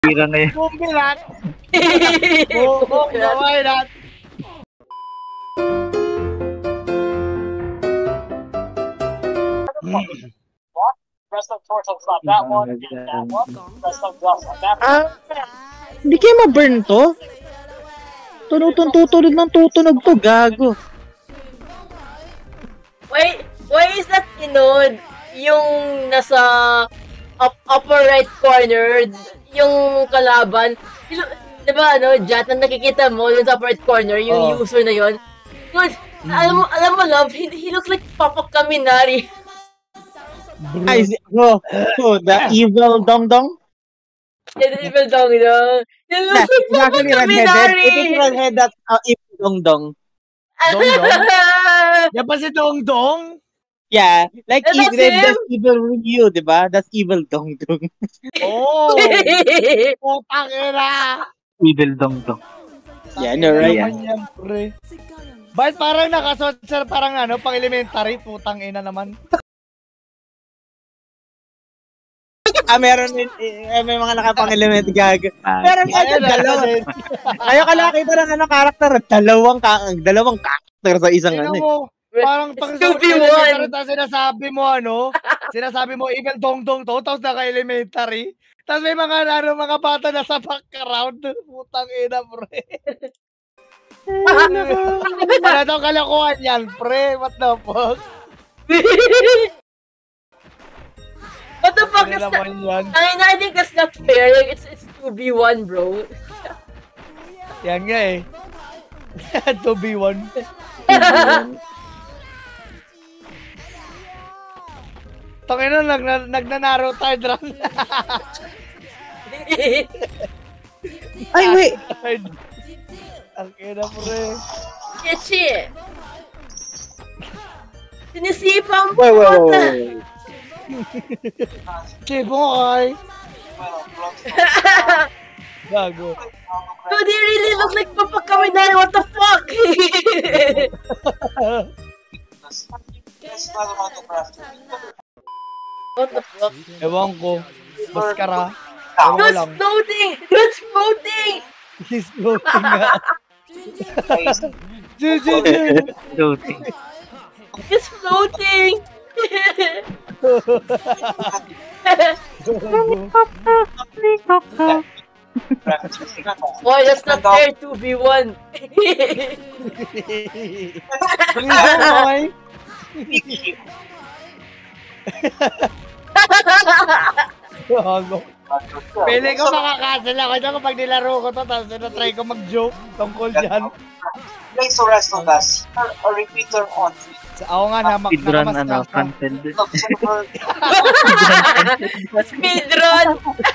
Tira na yun. Bumbilat! Bumbilat! Rest of turtles on that one, and that one. Rest of ducks on that one. Hindi kayo ma-burn to? Tutunog ng tutunog to, gago. Why is that, yung nasa upper right corner, yung kalaban, diba, Jat, na nakikita mo, yung sa upper right corner, yung user na yun. Good. Alam mo, love, he looks like Papa Kaminari. Ay, the evil dong-dong? Yeah, the evil dong-dong. He looks like Papa Kaminari! It is redhead that's evil dong-dong. Dong-dong? Yan pa si Dong-dong? Yeah, like that's evil Ryu, diba? That's evil dong-dong. Oh! Putang ina! Evil dong-dong. Yeah, no, right? Yan, pre. Bakit parang nakasuot sir, parang pang elementary, putang ina naman. Meron may mga nakapang-element gag. Meron dalawa. Kayo kalakita ng karakter, dalawang karakter sa isang Parang pag-suot elementary, sinasabi mo, evil dong-dong to, tapos naka-elementary. Tapos may mga bata na sa background. Putang ina, pre. Wala daw kalakuhan yan, pre. What the fuck? What the fuck is that? I think that's not fair. Like, it's 2v1, bro. Yan nga eh. 2v1. Tangina, nagnanaro tide run. Ay, wait! Ang ina, pre. Shit! Sinisipang Wait. Chibo kay. Gago. So they really look like Papa Kaminari. What the fuck? What the fuck? Ewan ko. Maskara. That's floating! That's floating! He's floating nga. Floating. It's floating! Boy, that's not fair 2v1. Pili ko makakancel ako dyan kapag nilaro ko to, tapos na-try ko mag-joke tungkol dyan. Place the rest of us. A repeater on. Ako nga, Speedrun, nakamas ka. content. Speedrun!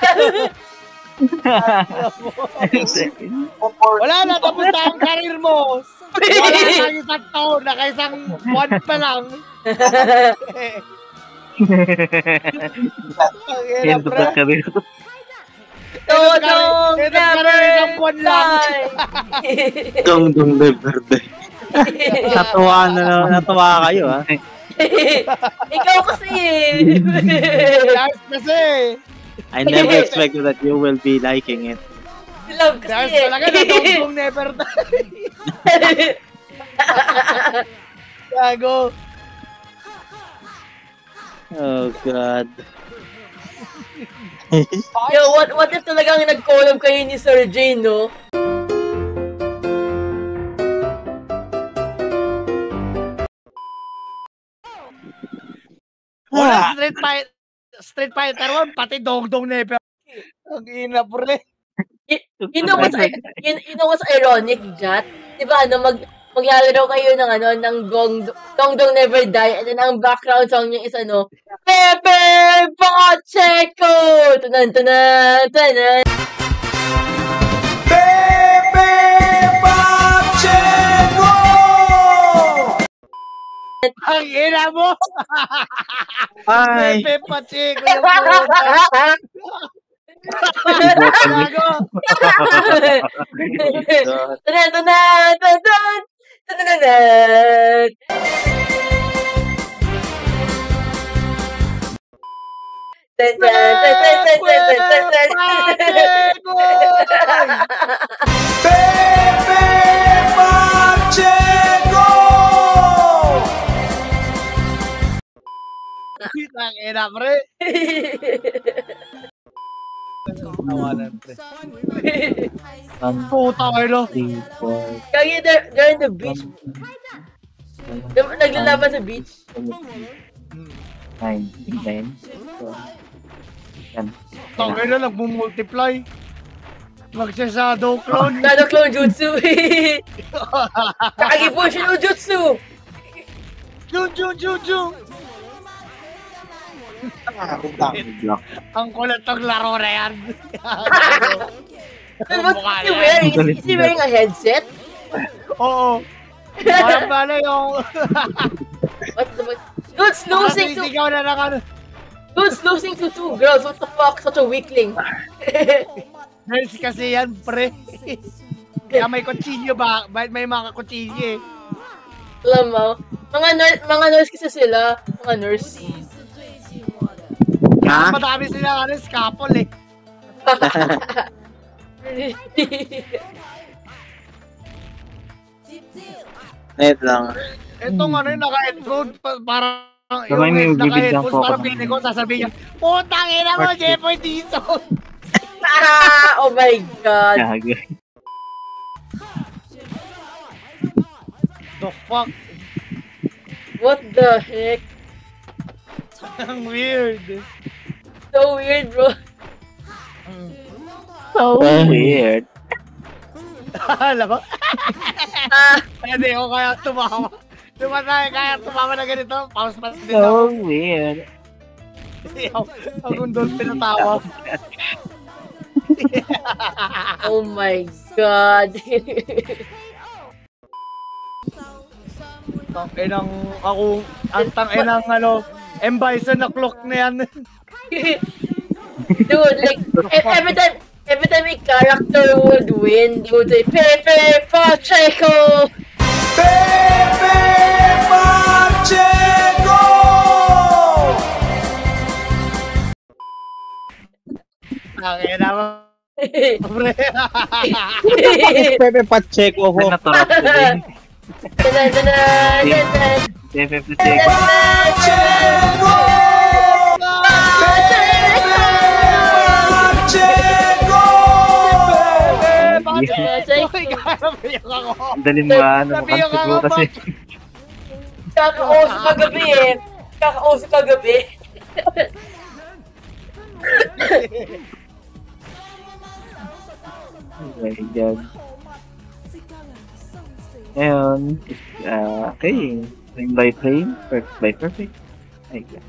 Wala na, tapos na ang karir mo. Wala na isang taon, nakaisang buwan pa lang. End of the career. Dong never die! Dong never die. Natuwa kayo, ha? Ikaw kasi Yes, kasi. I never expected that you will be liking it. Love Yes, kasi talaga na Dong never die. Gago. Oh, God. Yo, what if talagang nag-collab kayo ni Sir Jane, no? Wala Street Fighter 1, pati Dong never. Ang ina, pre. You know what's ironic, Jat? Diba, maglalaro kayo ng Dong Never Die, and then ang background song niya is Pepe Pacheco! Tanan, tanan, tanan. Pepe Pacheco! Ang ina mo! Ay! Pepe Pacheco yung puta. Gago! Tanan, tanan, tanan, tanan, tanan. Ten, ten, ten, ten, ten, ten, ten, ten, ten. Pepe Pacheco! Tangina, pre. Tawanan, pre. Puta kayo. 3, 4, Kagi, they're in the beach. Naglalaban sa beach. 9, 9, 10. Tangina, nagmumultiply. Magsashadow clone. Shadow Clone Jutsu. Kagi po siya ng Jutsu. Jun. Block. Ang kulat ng laro na yan. What is he wearing? Is he wearing a headset? Oo. Parang bala yung... Dude's losing to... Ikaw na lang ano. Dude's losing to 2 girls. What the fuck? Such a weakling. Girls kasi yan, pre. Kaya may kutsilyo ba? May mga kutsilyo eh. Alam mo, mga nurse kasi sila. Mga nurse. Ha? Madami sila ano, scalpel eh. Wait lang. Itong ano yung naka-headphone, parang Kamay mo yung bibig ng naka-headphones, Coco. parang pinig ko, sasabihin niya, putang ina mo, Jeffoy Dizon! Oh my god. Gago. The fuck? What the heck? Ang weird. So weird, bro. So weird. Alam mo? Ah, Hindi ko kaya tumawa. Kaya tumawa na ganito, pause pa din So ako. weird. Ang gundol pinatawa. oh my god. Tanginang ako, ang tanginang ano, M-Bison na clock na yan. Dude, like, every time a character would win, they would say, Pepe Pacheco! Pepe Pacheco! Tangina mo. Pre. Pepe Pacheco ho. Natural ko din. Tanan. Pepe Pacheco. Pacheco! Pacheco! Uy, kakabiyak ako. Ang dalim mo ano, Nabiyok makamsig ako, mo kasi. Kakausap kagabi eh. Kakausap kagabi. Oh my God. Ngayon, okay. Frame by frame, perfect by perfect. Ay, God.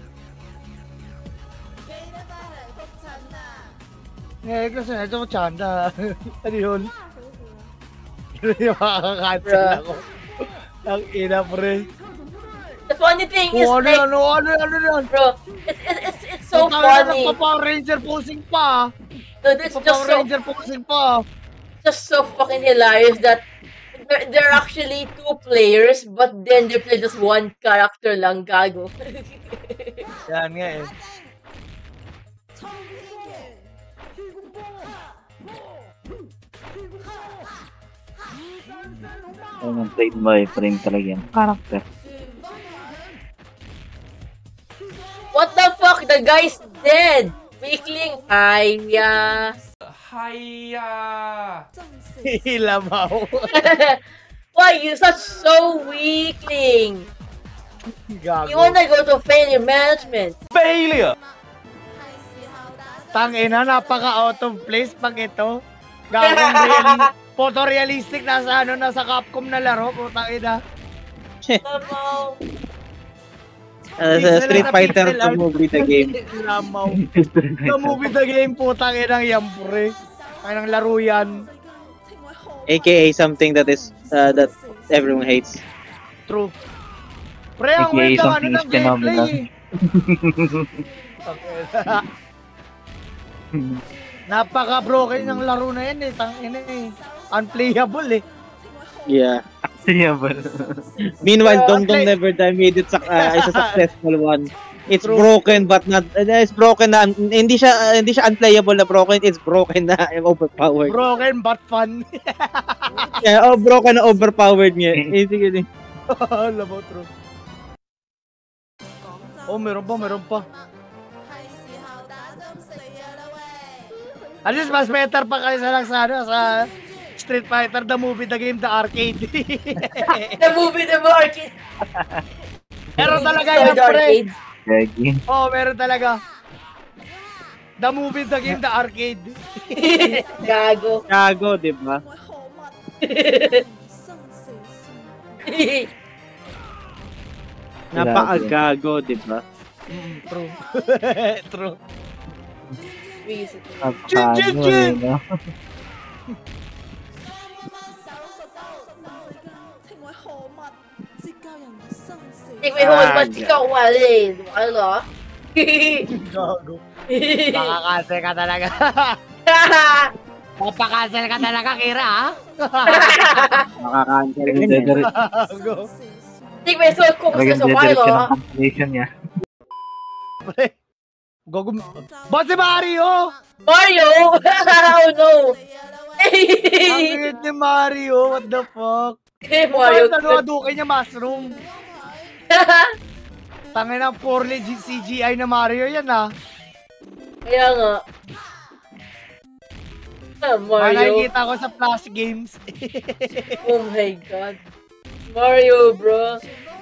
Eh, kasi ito mo chanda. Ano yun? Yun yung makakacancel ako. Ang ina, pre. The funny thing is, Ano like, yan? bro, it's so funny. Nagpa-Power Ranger posing pa. Dude, it's Nagpa-Power Ranger posing pa. just so fucking hilarious that there are actually 2 players, but then they play just 1 character lang, gago. Yan nga eh. Ang frame by frame talaga yan. Character. What the fuck? The guy's dead! Weakling! Hiya! Hilamaw. Why you such so weakling? Gago. You wanna go to failure management? Tangina, napaka-out of place pag ito. Gagong photorealistic nasa ano, nasa Capcom na laro. Putang ina. Tamaw. Sa Street Fighter to movie the game. Lamaw. The movie the game, putang ina yan, pre. Ang laro yan. AKA something that is that everyone hates. True. Pre, ang AKA weird ng ano something ng is phenomenal. gameplay. Napaka-broken ng laro na yan eh. Tangina eh. Unplayable eh. Yeah. Yeah, but... Meanwhile, Yeah, Dongdong okay. Never Die made it is a successful one. It's broken but not it's broken na hindi siya unplayable na broken, it's broken na overpowered. Broken but fun. Yeah, broken na overpowered niya. Sige. Labo true. Oh, meron pa. At least mas better pa kayo sa Street Fighter, the movie, the game, the arcade. The movie, the arcade. Meron talaga yan, pre. Gagi. Oo, meron talaga. The movie, the game, the arcade. Gago, di ba? Napakagago, di ba? True. True. Napakagago, no? Take me home, but ikaw wali. Ano? Gago. Makakancel ka talaga. Mapakancel ka talaga, Kira, ha? Makakancel ka niya. Gago. Take me home, kung gusto sa Milo. Cancellation niya. Gago. Ba't si Mario? Mario? Oh no. Ang weird ni Mario, what the fuck? Mario. Bakit nadukin niya mushroom? Tangin ng poorly CGI na Mario yan, ha? Kaya nga. Mario. Nakikita ko sa Flash Games. Oh my god. Mario, bro.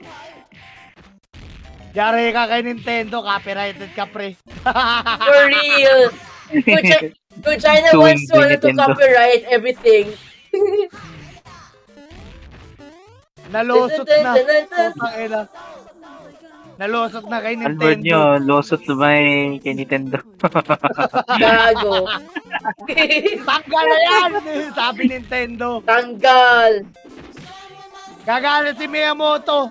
Yari ka kay Nintendo, copyrighted ka, pre. For real. Kung China wants to copyright everything. Nalusot na. Putangina. Nalusot na kay Nintendo. Albert nyo, lusot lumay kay Nintendo. Gago. Tanggal na yan! Sabi Nintendo. Tanggal. Gagalit si Miyamoto.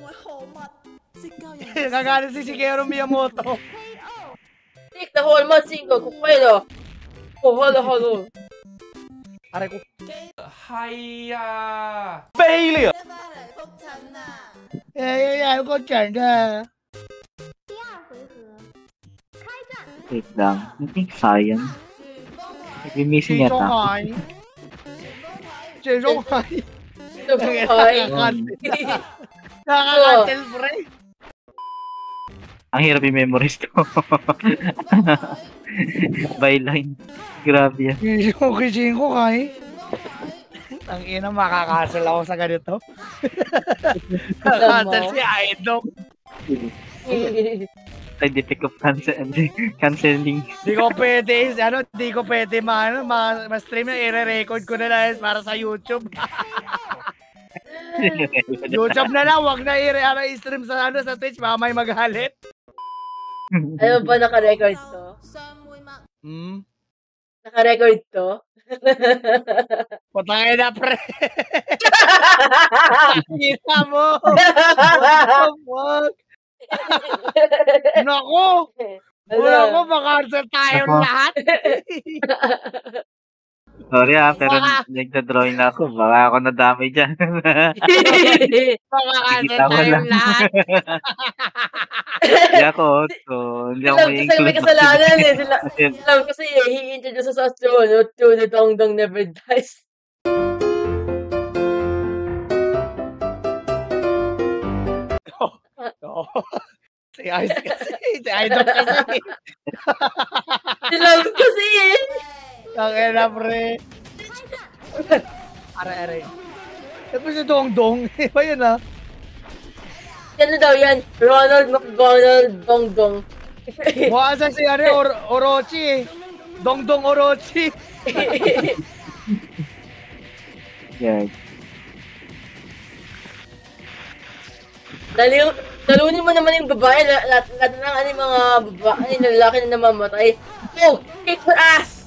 Gagalit si Shigeru Miyamoto. Take the whole month 5 kung pwede. Oh, halo. Aray ko. Hiya! Failure! Ko dyan na. Wait lang. I think sayang. Nag-missing yata. Sezonghai. Hi. Nakakancel, pre. Ang hirap i-memorize to. Byline. Grabe yan. Kising ko kay. Ang ina, makakancel ako sa ganito. Cancel si Idol. Scientific of canceling. Di ko pwede, ma-stream na, i-record ko na lang para sa YouTube. YouTube na lang, wag na i-stream sa Twitch, mamay magalit. Ano ba naka-record to? Naka-record to? Patangay na, pre. Kita mo. What the fuck? Naku. Wala ko, makancel tayong lahat. Sorry pero nagda-drawing na ako. Baka ako nadamay dyan. Makacancel tayong lahat. Hindi ako. So, hindi ako may include. Kasi may kasalanan eh. Sila kasi i-introduce sa astronaut to the Dongdong Never Dies. Si Ice kasi. Si Idol kasi. Sila kasi eh. Tangina, pre. Aray. Ito si Dongdong. Iba yun, ha? Yan daw yan. Ronald McDonald Dongdong. Mukha sa si Orochi eh. Dongdong Orochi. Yeah. Talunin mo naman yung babae. Lahat ng mga babae, lalaki na namamatay. Oh, kick her ass!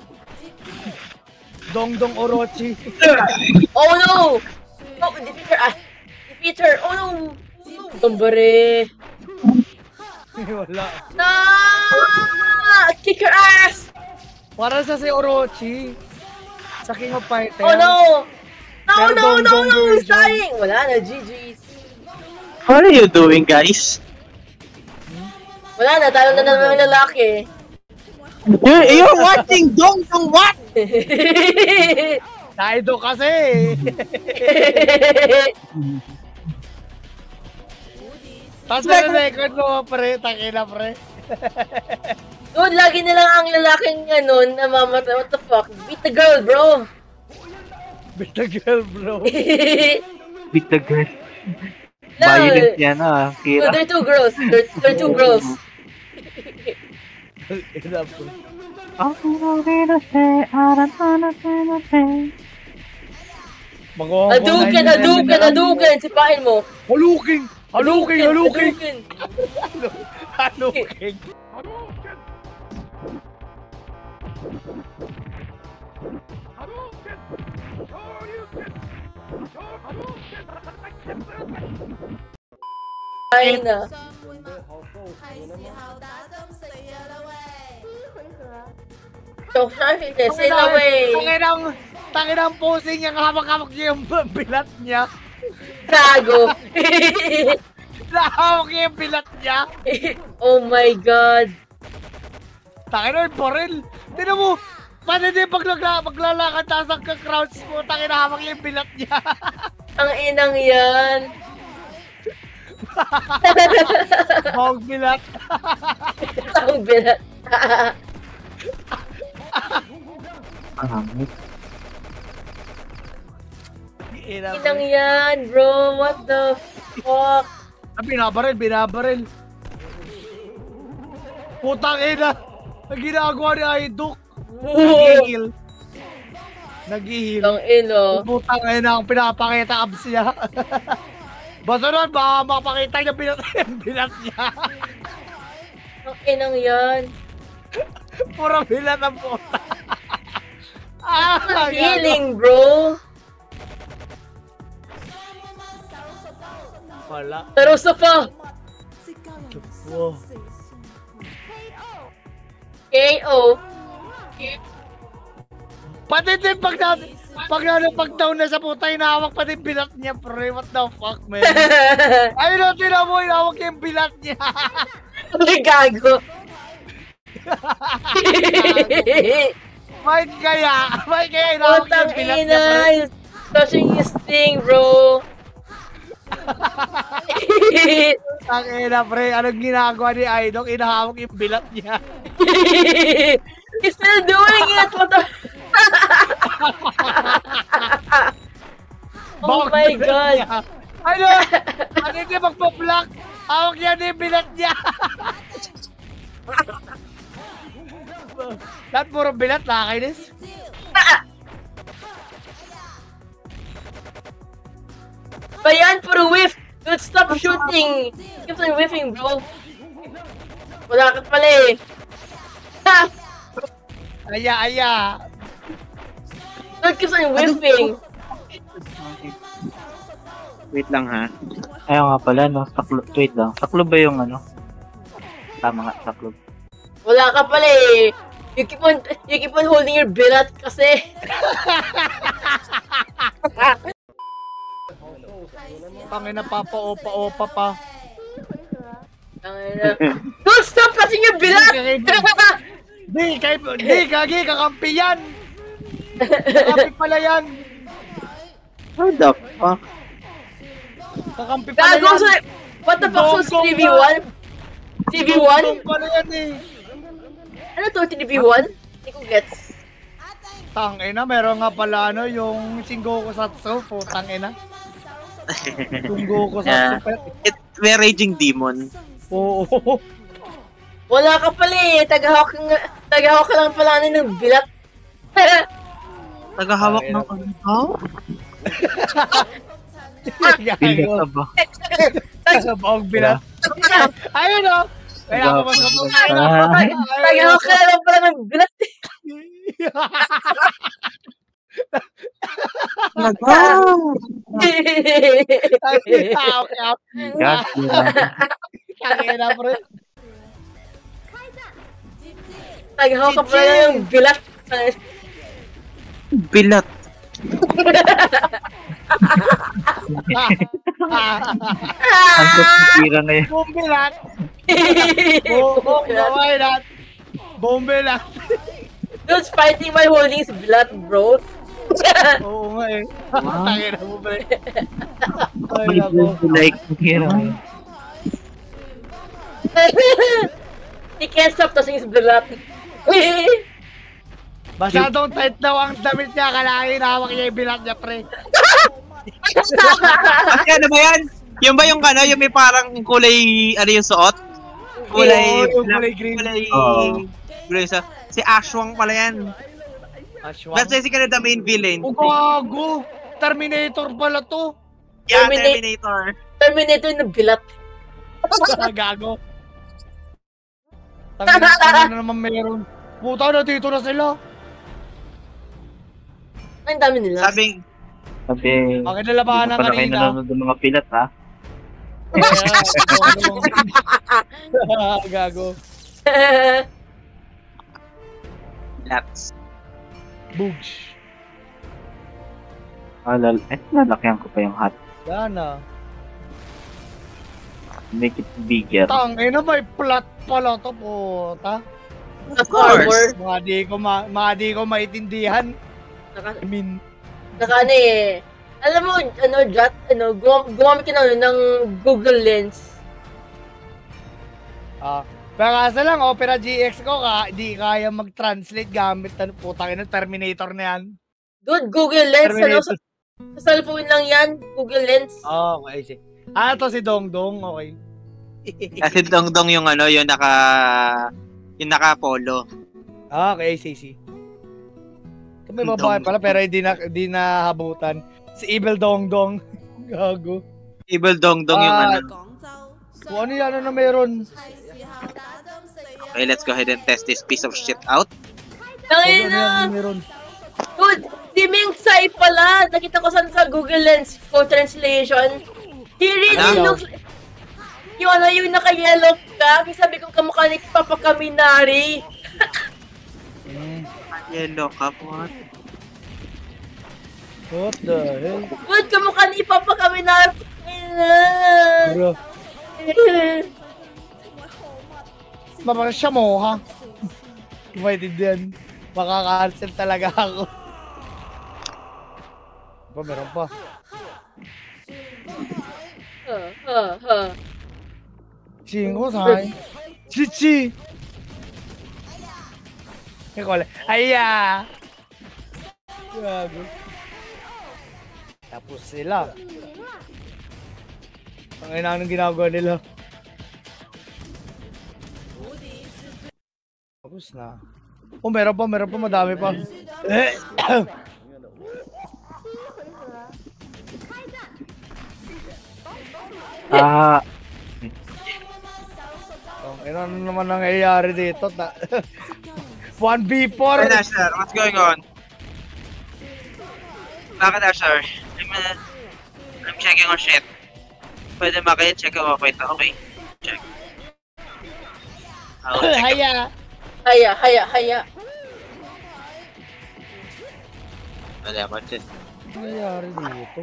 Dongdong Orochi. Oh no! Oh, defeat her ass! Defeat her! Oh no! Gambare! Wala. No! Kick her ass! Para sa si Orochi. Sa King of Fighters. Oh no! No! He's dying! Wala na, GG's. What are you doing, guys? Wala na, talo na naman yung lalaki. You're watching Dong Dong what? Naido kasi. Tapos na record mo, pre. Takina, pre. Dude, lagi na lang ang lalaking ganun namamatay. What the fuck? Beat the girl, bro! Beat the girl, bro. Beat the girl. No. Violent yan ah. No, Kira. they're two girls. They're two girls. Ina, pre. Adukin! Sipain mo! Haluking! Haluking! Hadouken! Haluking! Ay na. So, sail away! Tanginang posing niyang hawak-hawak niya yung bilat niya. Gago! Nahawak niya yung bilat niya. Oh my god! Tanginang porel. Tinan mo, paano din paglalakad taas ang ka-crouch mo, tanginang hawak niya yung bilat niya. Ang inang yan! Bawag bilat. Ang bilat! Inang yan, bro! What the fuck? Binabaril. Putang ina. Ang ginagawa ni Aidok. Nag-heal. Ang ino. Putang ina ang pinapakita abs niya. Basta nun, baka makapakita niya bilat niya. Ang inang yan. Puro bilat ang puta. Healing, bro! Wala. Pero sa pa! Wow. KO! Pati din pag down na sa puta, hinahawak pati yung bilat niya, pre. What the fuck, man? Ayun o, tinan mo, hinahawak yung bilat niya. Ay, gago! May kaya hinahawak Putang yung bilat niya, pre. ina! Touching his thing, bro! Ang ina, pre. Anong ginagawa ni Aidok? Hinahawak yung bilat niya. He's still doing it! What the... Oh my god! Ano? Ano hindi magpa-block? Hawak niya na yung bilat niya. Lahat puro bilat, nakakainis. Bayan, puro whiff! Dude, stop shooting! Keep on whiffing, bro! Wala ka pala eh! Ha! Aya. Dude, keep on whiffing! Wait lang ha. Ayaw nga pala, no? Wait lang. Saklo ba yung ano? Tama nga, saklo. Wala ka pala eh! You keep on holding your bilat kasi! Pangina, papa-opa-opa pa. Dude, stop touching your bilat! Di, gagi, kakampi yan! Kakampi pala yan! How the fuck? Kakampi pala Gago, yan! what the fuck was 3v1? 3v1? Dong pala yan eh! Ano to, 3v1? Hindi ko gets. Tangina, meron nga pala ano, yung Shingoku Satsu, putang ina. Shingoku Satsu pa. May raging demon. Oo. Wala ka pala eh, tagahawak ka lang pala ng bilat. Tagahawak ng ano? Bigat ka ba? Bawag bilat. Ayun o! Kaya ako mas Tagahawak ka lang pala ng bilat. Bigat. Tangina, pre. Tagahawak ka pala ng bilat. Bilat. Ang kapira na yan. Kung bilat, Why not? Bombe lang. Dude's fighting my holdings blood, bro. Oo nga eh. Wow. Tangina mo, pre. Ay, May nako. like hero. He can't stop tossing his blood. Masyadong tight daw ang damit niya. Kailangan hawak niya yung bilat niya, pre. Kasi ano ba yan? Yung ba yung ano, yung may parang kulay, ano yung suot? Kulay, Oo, yung kulay green. kulay, Oo. kulay sa, si Ashwang pala yan. Aswang. That's basically the main villain. Oh, gago! Terminator pala to. Yeah, Terminator. Terminator. Terminator na bilat. Gago. Tangina na naman meron. Puta na, dito na sila. Ang dami nila. Sabing, Bakit nalabahan na Pala kayo kanina? nanonood ng mga pilat, ha? Gago. that's, Boogs. Lalakyan ko pa yung hat. Sana. Make it bigger. Tangina, may plot pala to, puta. Of course. Mga di ko maintindihan. Naka, I mean, naka ano eh. Alam mo, ano, Jat, ano, gumamit ka na ano, ng Google Lens. pero kasi lang, Opera GX ko, di kaya mag-translate gamit, putang ina, Terminator na yan. Dude, Google Lens, ano, Terminator. sa cellphone lang yan, Google Lens. Oh, okay, sige. To si Dongdong, okay. kasi dong yung ano, yung naka-polo. Okay, sige. May babae pala, pero hindi na habutan. Si Evil Dongdong. Gago. Evil Dong yung ano. Kung ano yan, ano na meron? Okay, let's go ahead and test this piece of shit out. Tangin Ano yan, ano na! meron? Dude, si Ming Tsai pala. Nakita ko sa Google Lens ko translation. He really Ano? looks like... Yung ano, yung naka-yellow ka. Sabi ko kamukha ni Papa Kaminari. Yellow cup, what? What the hell? Dude, kamukha ni Papa Kaminari. Bro, parang siya mo, ha? Maintindihan. Makaka-cancel talaga ako. Meron pa. Chingo, say. Chichi! Aya! Gago. Tapos sila. Ang ina anong ginagawa nila. Tapos na. Oh, meron pa, madami pa. Ano naman nangyayari dito? 1v4! Hey, Asher, what's going on? Bakit, Asher? I'm checking on shit. Pwede check ako pa ito, okay? Check. Haya! Haya. Wala ako dyan. Ano nangyayari dito?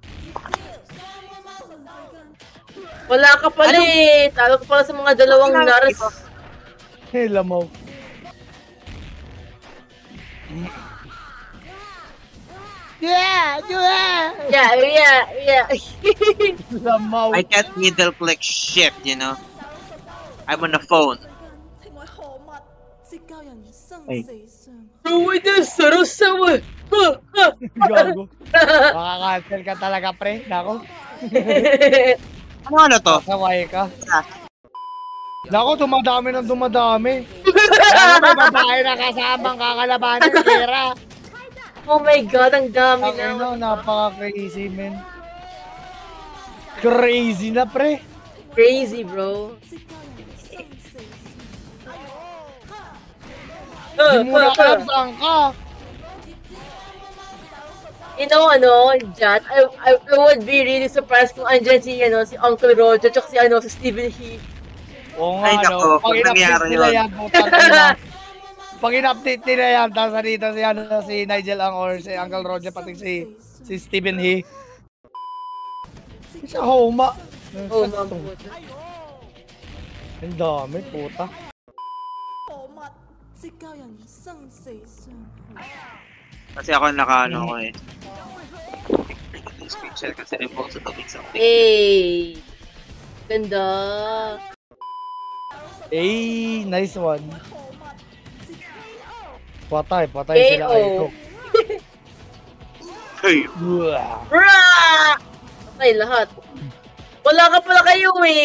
Wala ka pala eh. Talo ka pala sa mga dalawang naras. Lamaw. Yeah! Lamaw. I can't middle click shit, you know? I'm on the phone. Uy, na sarusawa. Gago. Makaka-cancel ka talaga, pre. Nako. Ano to? Saway ka. Nako, dumadami ng dumadami. Nako, may babae na kasamang kakalabanan ni Kira. Oh my god, ang dami Ang na. napaka-crazy, man. Crazy na, pre. Crazy, bro. Hindi mo na alam saan ka. You know, ano, Jat, I would be really surprised kung andyan si Uncle Roger, tsaka si Stephen He. Oo Ay, nga, nako, pag nangyari nila yun. yan, putang ina. Pag in-update nila yan, tapos dito si Nigel Ang or si Uncle Roger, pati si Stephen He. Sa Homa. Oh, mabuti. Ang dami, puta. 宝马即教人生死相許。 Kasi ako nakaano ko eh. Screenshot kasi repost sa topic something. Hey! Ganda. Eh, nice one. Patay sila KO. Aiko. Hey! Uwah. Rah! Patay lahat. Wala ka pala kayo eh.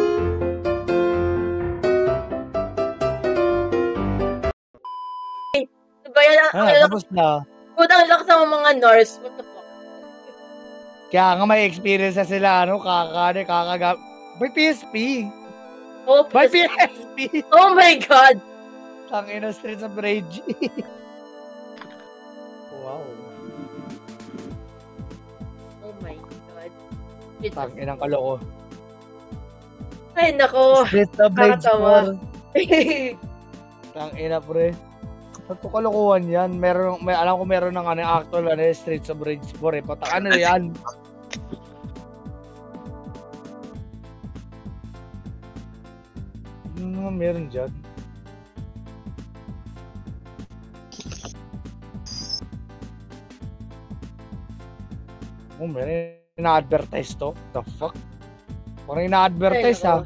Diba yan? Tapos na. Ang lakas ng mga Norse. What the fuck? Kaya nga may experience na sila, ano, kakagam. May PSP! Oh, May PSP! oh my God! Tangina Streets of Rage. Wow. Oh my God. Tanginang kaloko. Ay, nako. Streets of Rage, Nakatawa. par. Tangina, pre. Ito kalokohan yan. Alam ko meron ng actual Streets of Rage 4 eh. Pataka na yan. Ano naman meron dyan? Oh, meron ina-advertise to. The fuck? Parang ina-advertise ha.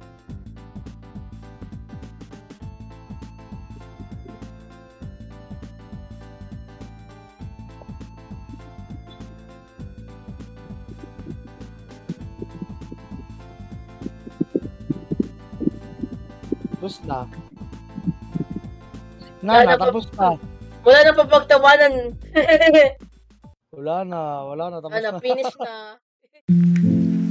Tapos na. Tapos na. Wala na papagtawanan. Wala na, tapos na. Finish na.